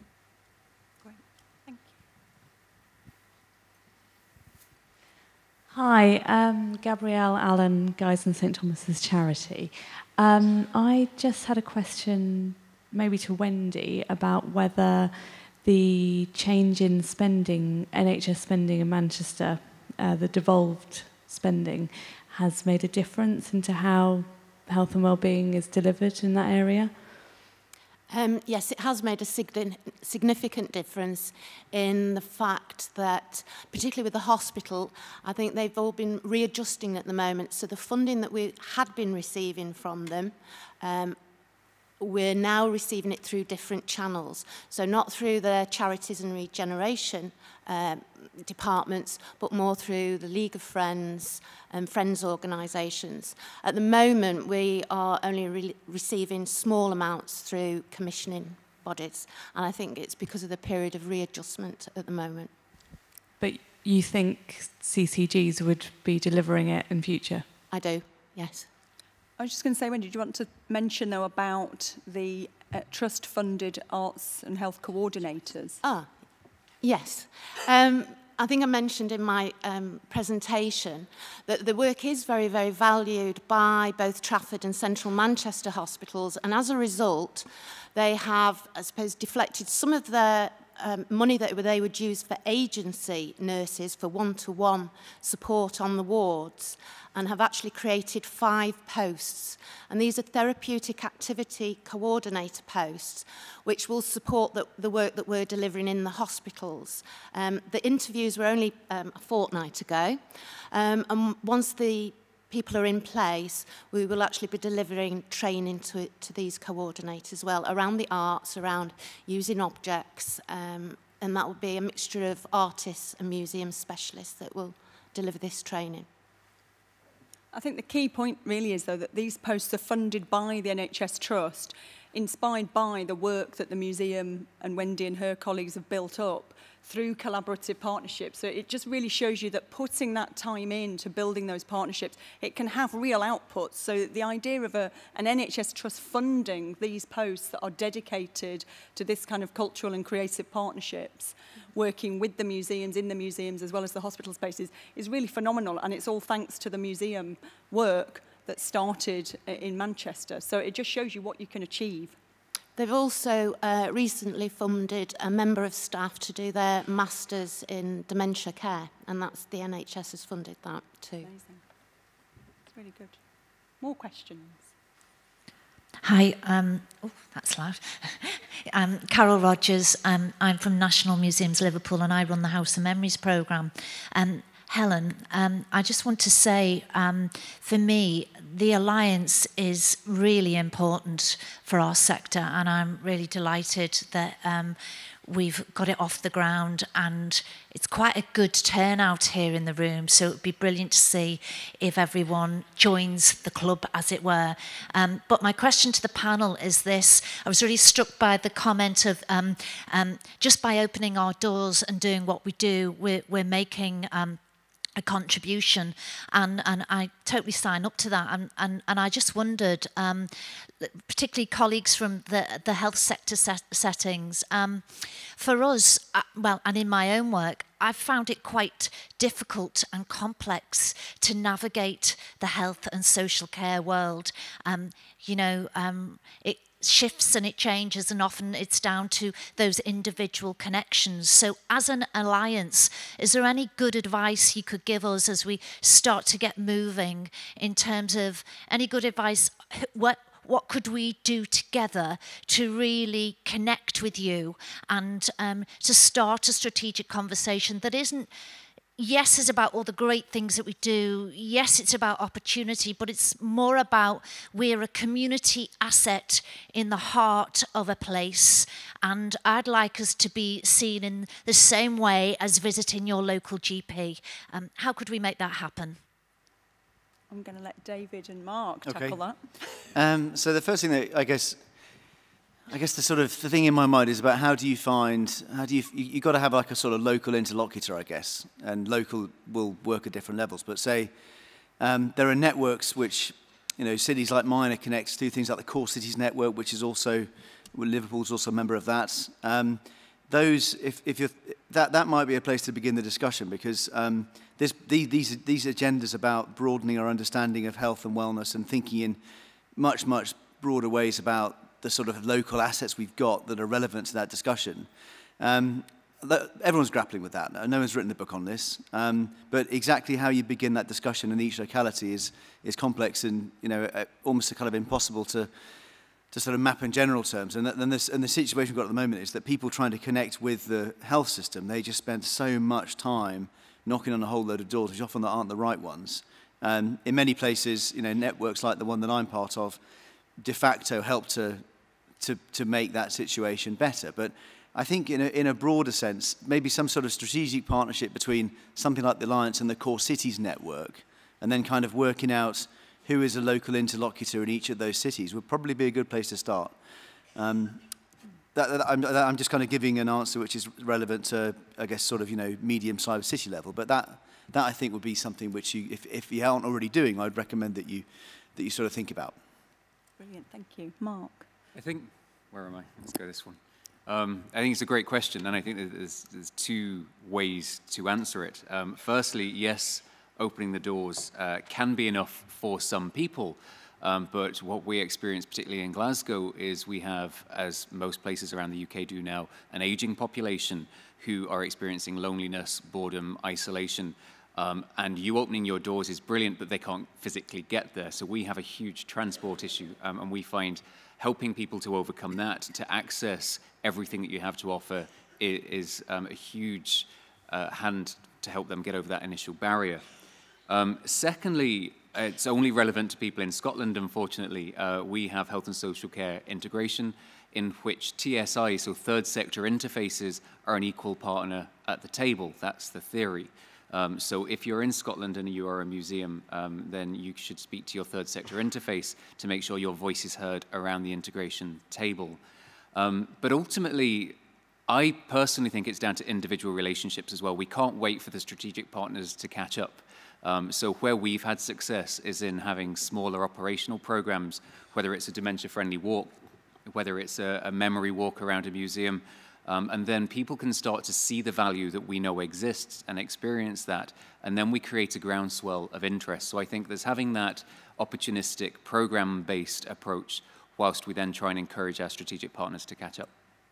Great, thank you. Hi, um, Gabrielle Allen, Guys and Saint Thomas's Charity. Um, I just had a question maybe to Wendy, about whether the change in spending, N H S spending in Manchester, uh, the devolved spending, has made a difference into how health and wellbeing is delivered in that area? Um, yes, it has made a signi significant difference in the fact that, particularly with the hospital, I think they've all been readjusting at the moment. So the funding that we had been receiving from them, um, we're now receiving it through different channels. So not through the charities and regeneration um, departments, but more through the League of Friends and Friends organisations. At the moment, we are only re receiving small amounts through commissioning bodies, and I think it's because of the period of readjustment at the moment. But you think C C Gs would be delivering it in future? I do, yes. I was just going to say, Wendy, did you want to mention, though, about the uh, trust-funded arts and health coordinators? Ah, yes. Um, I think I mentioned in my um, presentation that the work is very, very valued by both Trafford and Central Manchester hospitals, and as a result, they have, I suppose, deflected some of their um, money that they would use for agency nurses for one-to-one support on the wards, and have actually created five posts. And these are therapeutic activity coordinator posts, which will support the, the work that we're delivering in the hospitals. Um, the interviews were only um, a fortnight ago, um, and once the people are in place, we will actually be delivering training to, to these coordinators as well, around the arts, around using objects, um, and that will be a mixture of artists and museum specialists that will deliver this training. I think the key point really is, though, that these posts are funded by the N H S Trust, inspired by the work that the museum and Wendy and her colleagues have built up through collaborative partnerships. So it just really shows you that putting that time into building those partnerships, it can have real outputs. So the idea of a, an N H S Trust funding these posts that are dedicated to this kind of cultural and creative partnerships, working with the museums, in the museums, as well as the hospital spaces, is really phenomenal. And it's all thanks to the museum work that started in Manchester. So it just shows you what you can achieve. They've also uh, recently funded a member of staff to do their masters in dementia care, and that's the N H S has funded that too. Amazing. It's really good. More questions? Hi, um, oh, that's loud. I'm Carol Rogers. Um, I'm from National Museums Liverpool, and I run the House of Memories programme. Um, Helen, um, I just want to say, um, for me, the Alliance is really important for our sector, and I'm really delighted that um, we've got it off the ground, and it's quite a good turnout here in the room, so it would be brilliant to see if everyone joins the club, as it were. Um, but my question to the panel is this. I was really struck by the comment of um, um, just by opening our doors and doing what we do, we're, we're making um, a contribution, and, and I totally sign up to that, and, and, and I just wondered, um, particularly colleagues from the, the health sector set settings, um, for us, uh, well, and in my own work, I've found it quite difficult and complex to navigate the health and social care world. Um, you know, um, it shifts and it changes, and often it's down to those individual connections. So as an alliance, is there any good advice you could give us as we start to get moving in terms of any good advice? What What could we do together to really connect with you and um, to start a strategic conversation that isn't, yes, it's about all the great things that we do. Yes, it's about opportunity, but it's more about we're a community asset in the heart of a place. And I'd like us to be seen in the same way as visiting your local G P. Um, how could we make that happen? I'm going to let David and Mark Okay. tackle that. Um, so the first thing that I guess, I guess the sort of the thing in my mind is about how do you find, how do you, you you've got to have like a sort of local interlocutor, I guess, and local will work at different levels. But say um, there are networks which, you know, cities like mine are connected to, things like the Core Cities Network, which is also, well, Liverpool's also a member of that. Um, those, if, if you're, that, that might be a place to begin the discussion, because um, This, these, these agendas about broadening our understanding of health and wellness and thinking in much, much broader ways about the sort of local assets we've got that are relevant to that discussion. Um, everyone's grappling with that. No one's written a book on this, um, but exactly how you begin that discussion in each locality is is complex and, you know, uh, almost kind of impossible to to sort of map in general terms. And, and, this, and the situation we've got at the moment is that people trying to connect with the health system, they just spend so much time knocking on a whole load of doors, which often aren't the right ones. Um, in many places, you know, networks like the one that I'm part of de facto help to, to, to make that situation better. But I think in a, in a broader sense, maybe some sort of strategic partnership between something like the Alliance and the Core Cities network, and then kind of working out who is a local interlocutor in each of those cities would probably be a good place to start. Um, that, that, I'm, that, I'm just kind of giving an answer which is relevant to, I guess, sort of, you know, medium-sized city level. But that, that I think would be something which you, if, if you aren't already doing, I'd recommend that you, that you sort of think about. Brilliant, thank you. Mark? I think, where am I? Let's go this one. Um, I think it's a great question, and I think that there's, there's two ways to answer it. Um, firstly, yes, opening the doors uh, can be enough for some people, um, but what we experience, particularly in Glasgow, is we have, as most places around the U K do now, an aging population who are experiencing loneliness, boredom, isolation, um, and you opening your doors is brilliant, but they can't physically get there. So we have a huge transport issue, um, and we find helping people to overcome that, to access everything that you have to offer, is, is um, a huge uh, hand to help them get over that initial barrier. Um, secondly, it's only relevant to people in Scotland, unfortunately. Uh, we have health and social care integration, in which T S I, so third sector interfaces, are an equal partner at the table. That's the theory. Um, so if you're in Scotland and you are a museum, um, then you should speak to your third sector interface to make sure your voice is heard around the integration table. Um, but ultimately, I personally think it's down to individual relationships as well. We can't wait for the strategic partners to catch up. Um, so where we've had success is in having smaller operational programs, whether it's a dementia-friendly walk, whether it's a, a memory walk around a museum, um, and then people can start to see the value that we know exists and experience that, and then we create a groundswell of interest. So I think there's having that opportunistic, program-based approach, whilst we then try and encourage our strategic partners to catch up.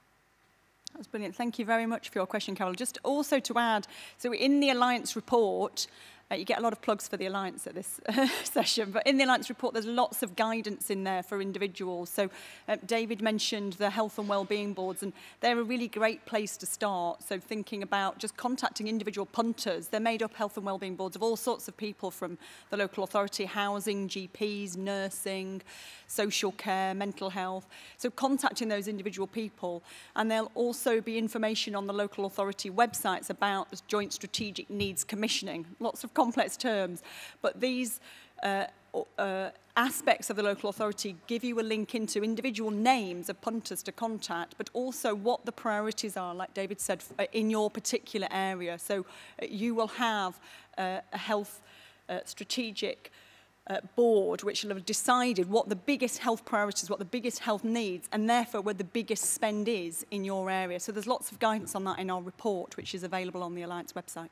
That's brilliant. Thank you very much for your question, Carol. Just also to add, so in the Alliance report, Uh, you get a lot of plugs for the Alliance at this uh, session, but in the Alliance report there's lots of guidance in there for individuals. So uh, David mentioned the health and wellbeing boards, and they're a really great place to start. So thinking about just contacting individual punters. They're made up, health and wellbeing boards, of all sorts of people from the local authority, housing, G Ps, nursing, social care, mental health. So contacting those individual people, and there'll also be information on the local authority websites about the Joint Strategic Needs Commissioning. Lots of complex terms, but these uh, uh, aspects of the local authority give you a link into individual names of punters to contact, but also what the priorities are, like David said, in your particular area. So uh, you will have uh, a health uh, strategic uh, board which will have decided what the biggest health priorities, what the biggest health needs, and therefore where the biggest spend is in your area. So there's lots of guidance on that in our report, which is available on the Alliance website.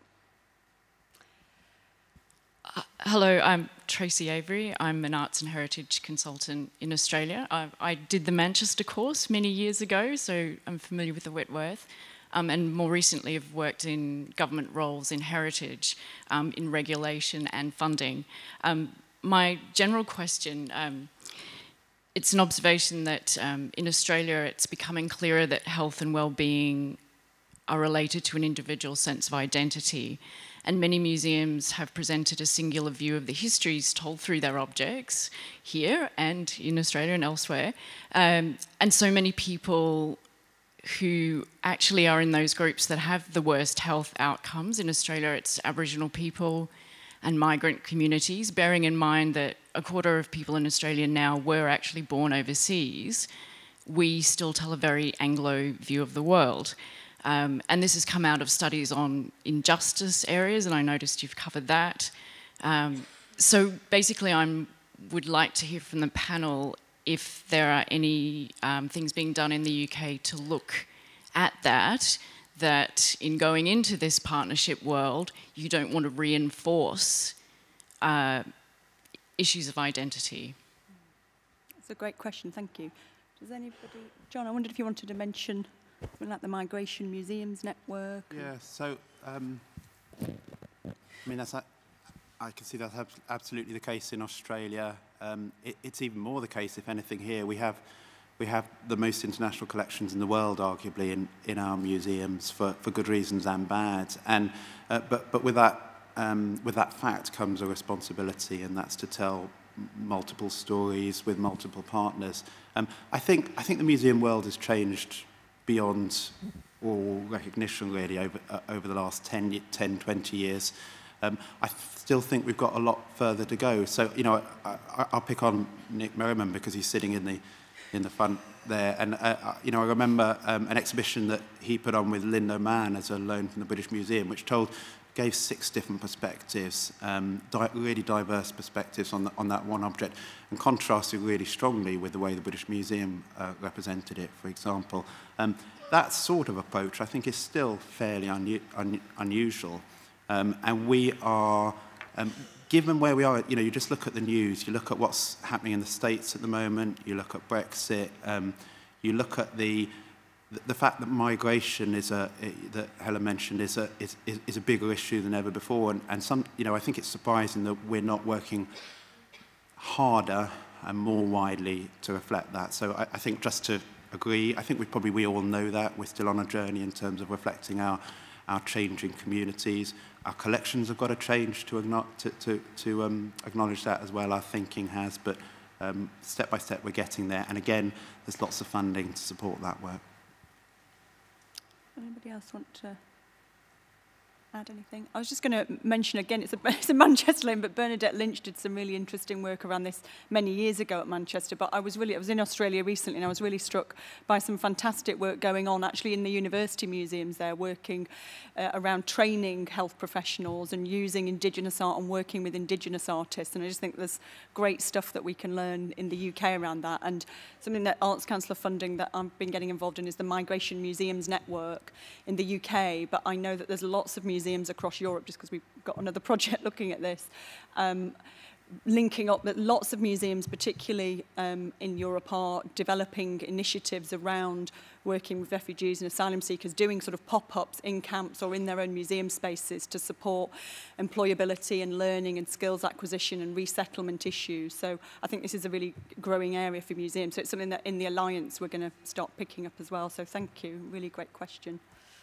Uh, hello, I'm Tracy Avery. I'm an arts and heritage consultant in Australia. I, I did the Manchester course many years ago, so I'm familiar with the Whitworth. Um, and more recently have worked in government roles in heritage, um, in regulation and funding. Um, my general question, um, it's an observation that um, in Australia it's becoming clearer that health and well-being are related to an individual sense of identity. And many museums have presented a singular view of the histories told through their objects here and in Australia and elsewhere. Um, and so many people who actually are in those groups that have the worst health outcomes. In Australia, it's Aboriginal people and migrant communities, bearing in mind that a quarter of people in Australia now were actually born overseas. We still tell a very Anglo view of the world. Um, and this has come out of studies on injustice areas, and I noticed you've covered that. Um, so basically I would like to hear from the panel if there are any um, things being done in the U K to look at that, that in going into this partnership world, you don't want to reinforce uh, issues of identity. That's a great question, thank you. Does anybody... John, I wondered if you wanted to mention something like the Migration Museums Network. Yeah, so, um, I mean, that's, I can see that's absolutely the case in Australia. Um, it, it's even more the case, if anything, here. We have, we have the most international collections in the world, arguably, in, in our museums for, for good reasons and bad. And, uh, but, but with that, um, with that fact comes a responsibility, and that's to tell multiple stories with multiple partners. Um, I think I think the museum world has changed beyond all recognition, really, over uh, over the last ten, twenty years. Um, I still think we've got a lot further to go. So, you know, I, I, I'll pick on Nick Merriman because he's sitting in the in the front there. And, uh, you know, I remember um, an exhibition that he put on with Linda Mann as a loan from the British Museum, which told gave six different perspectives, um, di really diverse perspectives on, the, on that one object, and contrasted really strongly with the way the British Museum uh, represented it, for example. Um, that sort of approach, I think, is still fairly un un unusual. Um, and we are, um, given where we are, you know, you just look at the news, you look at what's happening in the States at the moment, you look at Brexit, um, you look at the the fact that migration is a that Helen mentioned is a is, is a bigger issue than ever before, and, and some you know I think it's surprising that we're not working harder and more widely to reflect that. So I, I think just to agree, I think we probably we all know that we're still on a journey in terms of reflecting our our changing communities. Our collections have got to change to to to, to um, acknowledge that as well. Our thinking has, but um, step by step we're getting there. And again, there's lots of funding to support that work. Anybody else want to add anything? I was just going to mention again, it's a, it's a Manchester lane, but Bernadette Lynch did some really interesting work around this many years ago at Manchester. But I was really, I was in Australia recently, and I was really struck by some fantastic work going on actually in the university museums there, working uh, around training health professionals and using Indigenous art and working with Indigenous artists. And I just think there's great stuff that we can learn in the U K around that. And something that Arts Council funding that I've been getting involved in is the Migration Museums Network in the U K. But I know that there's lots of museums museums across Europe, just because we've got another project looking at this, um, linking up that lots of museums, particularly um, in Europe, are developing initiatives around working with refugees and asylum seekers, doing sort of pop-ups in camps or in their own museum spaces to support employability and learning and skills acquisition and resettlement issues. So I think this is a really growing area for museums. So it's something that in the Alliance we're going to start picking up as well. So thank you. Really great question.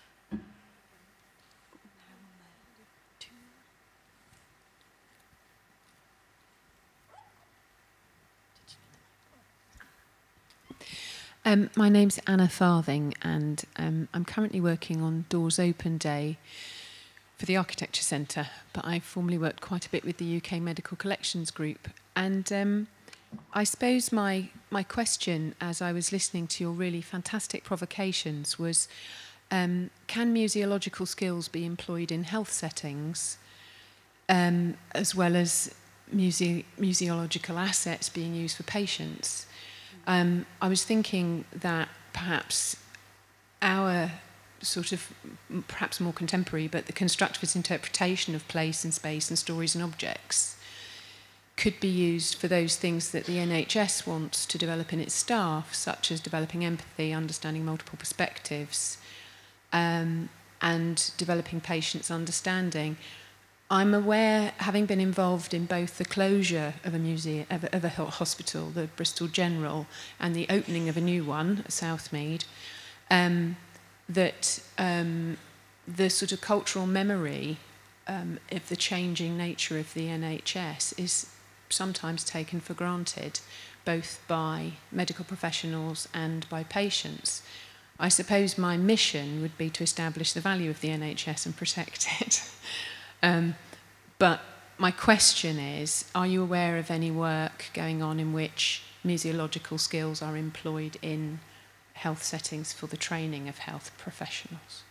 Um, my name's Anna Farthing, and um, I'm currently working on Doors Open Day for the Architecture Centre, but I formerly worked quite a bit with the U K Medical Collections Group. And um, I suppose my, my question, as I was listening to your really fantastic provocations, was um, can museological skills be employed in health settings, um, as well as muse museological assets being used for patients? Um, I was thinking that perhaps our sort of, perhaps more contemporary, but the constructivist interpretation of place and space and stories and objects could be used for those things that the N H S wants to develop in its staff, such as developing empathy, understanding multiple perspectives, um, and developing patients' understanding. I'm aware, having been involved in both the closure of a museum, of a, of a hospital, the Bristol General, and the opening of a new one at Southmead, um, that um, the sort of cultural memory um, of the changing nature of the N H S is sometimes taken for granted, both by medical professionals and by patients. I suppose my mission would be to establish the value of the N H S and protect it. Um, but my question is, are you aware of any work going on in which museological skills are employed in health settings for the training of health professionals?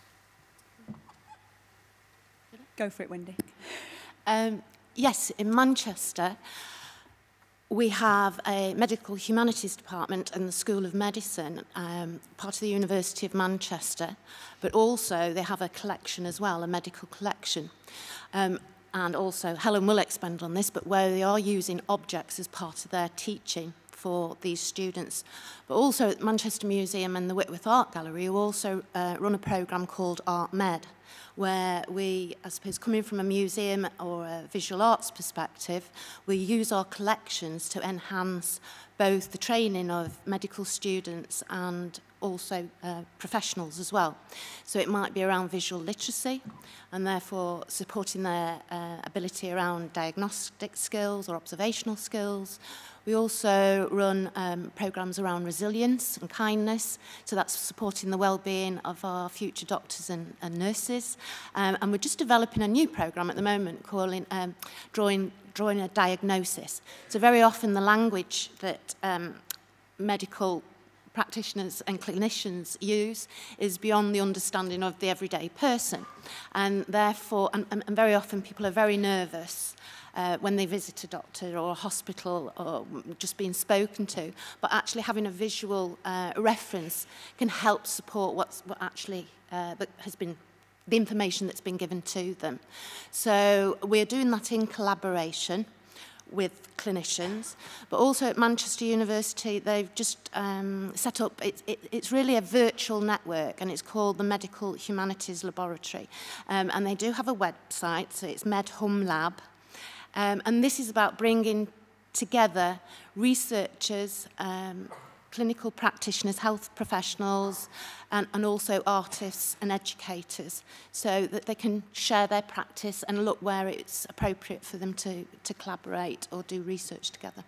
Go for it, Wendy. Um, yes, in Manchester, we have a medical humanities department and the School of Medicine, um, part of the University of Manchester, but also they have a collection as well, a medical collection. Um, and also, Helen will expand on this, but where they are using objects as part of their teaching for these students. But also at Manchester Museum and the Whitworth Art Gallery, we also uh, run a programme called Art Med, where we, I suppose, coming from a museum or a visual arts perspective, we use our collections to enhance both the training of medical students and also uh, professionals as well. So it might be around visual literacy and therefore supporting their uh, ability around diagnostic skills or observational skills. We also run um, programmes around resilience and kindness, so that's supporting the well-being of our future doctors and, and nurses. Um, and we're just developing a new programme at the moment calling um, drawing, drawing a diagnosis. So very often the language that um, medical practitioners and clinicians use is beyond the understanding of the everyday person. And therefore, and, and very often people are very nervous uh, when they visit a doctor or a hospital or just being spoken to, but actually having a visual uh, reference can help support what's what actually uh, that has been the information that's been given to them. So we're doing that in collaboration with clinicians, but also at Manchester University they've just um, set up, it, it, it's really a virtual network and it's called the Medical Humanities Laboratory, um, and they do have a website, so it's MedHum Lab, um, and this is about bringing together researchers, um, clinical practitioners, health professionals, and, and also artists and educators, so that they can share their practice and look where it's appropriate for them to, to collaborate or do research together.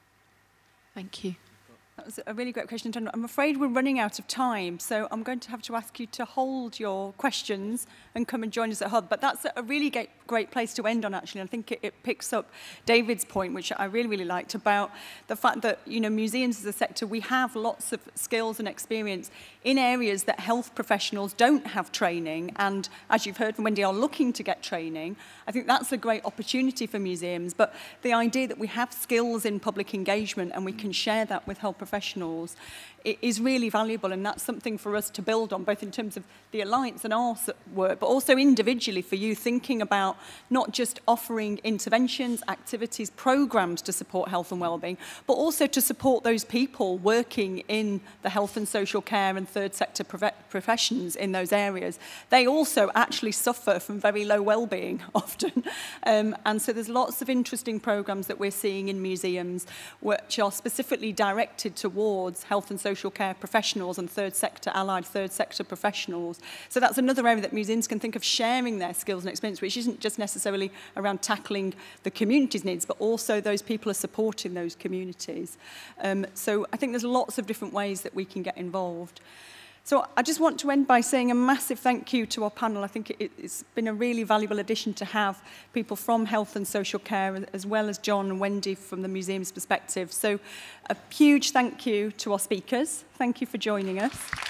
Thank you. That was a really great question. I'm afraid we're running out of time, so I'm going to have to ask you to hold your questions and come and join us at Hub. But that's a really great, great place to end on, actually. I think it, it picks up David's point, which I really, really liked, about the fact that, you know, museums as a sector, we have lots of skills and experience in areas that health professionals don't have training, and as you've heard from Wendy, are looking to get training. I think that's a great opportunity for museums, but the idea that we have skills in public engagement and we can share that with health professionals is really valuable, and that's something for us to build on, both in terms of the Alliance and our work, but also individually for you, thinking about not just offering interventions, activities, programs to support health and wellbeing, but also to support those people working in the health and social care and third sector professions in those areas. They also actually suffer from very low wellbeing often, um, and so there's lots of interesting programs that we're seeing in museums which are specifically directed towards health and social care professionals and third sector, allied third sector professionals. So that's another area that museums can think of sharing their skills and experience, which isn't just necessarily around tackling the community's needs, but also those people are supporting those communities. Um, so I think there's lots of different ways that we can get involved. So I just want to end by saying a massive thank you to our panel. I think it, it's been a really valuable addition to have people from health and social care, as well as John and Wendy from the museum's perspective. So a huge thank you to our speakers. Thank you for joining us.